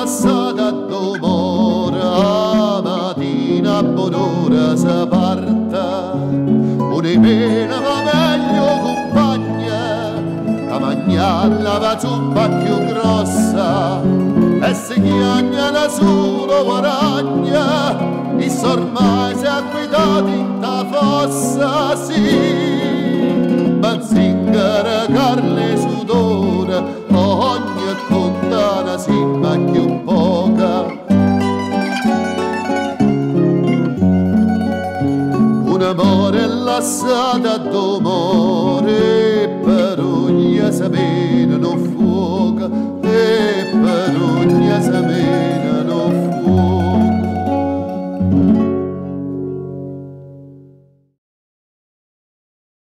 passata d'umore, a mattina buon'ora si parte, un'imena va meglio compagna, a mangiare la zuppa più grossa, e si chiagna la solo guaragna, e ormai si è guidati in ta fossa, sì, ma zingara carne sudore, ogni contana si macchia un poca. Un amore lassata d'amore, per ogni sapere non fuoca,